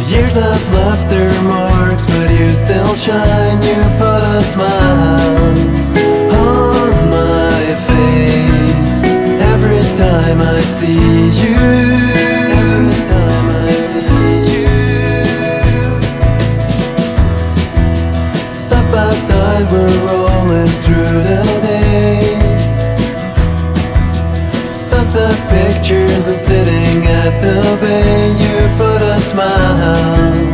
Years have left their marks, but you still shine. You put a smile on my face every time I see you. Every time I see you. Side by side we're rolling through the day. Sunset pictures and sitting at the bay. You put a smile